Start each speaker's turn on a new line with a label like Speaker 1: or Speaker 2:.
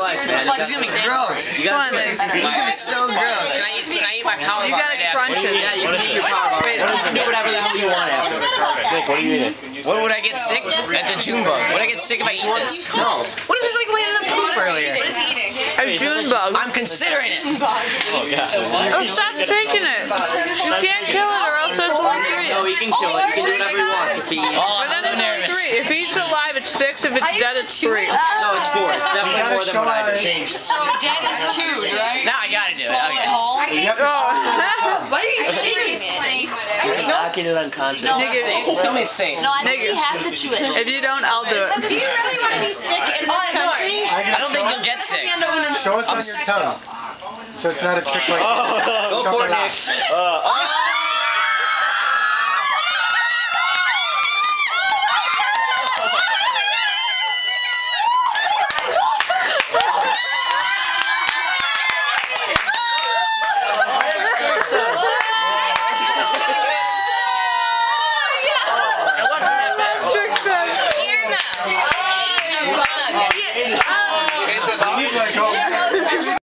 Speaker 1: It's gonna be gross.
Speaker 2: Come on, Nick.
Speaker 1: It's gonna be so gross. Can I eat my power bar?
Speaker 2: You gotta crunch it.
Speaker 3: Yeah, you can eat your power bar. You can do whatever the hell you want after.
Speaker 4: Nick, what are you eating?
Speaker 1: What would I get sick? At the June bug. Would I get sick if I eat this?
Speaker 3: No.
Speaker 1: What if it's like laying in the poop earlier?
Speaker 5: What is he eating?
Speaker 2: A June bug.
Speaker 1: I'm considering it.
Speaker 4: Oh, yeah.
Speaker 2: Oh, stop taking it. You can't kill it or else it's only 3.
Speaker 3: No, he can kill it. He can do whatever he wants. If he eats.
Speaker 1: Oh,
Speaker 2: But
Speaker 1: I'm
Speaker 2: then
Speaker 1: so
Speaker 2: it's only
Speaker 1: nervous.
Speaker 2: 3. If it's alive, it's 6. If it's dead, it's 3.
Speaker 3: No, it's 4. It's definitely more than what I've changed.
Speaker 5: So dead is 2, right?
Speaker 1: Now I gotta do it. Okay.
Speaker 4: You have to
Speaker 5: Why are you shaking it?
Speaker 3: Knocking it unconscious.
Speaker 1: Tell me it's safe.
Speaker 6: No, I think he has to chew it.
Speaker 2: If you don't, I'll do it.
Speaker 5: Do you really want to be sick in this country?
Speaker 1: I don't think you'll get sick.
Speaker 4: show us on your tongue. So it's not a trick like
Speaker 3: Go for it, Nick.
Speaker 2: Trick said.
Speaker 5: Ear mouth.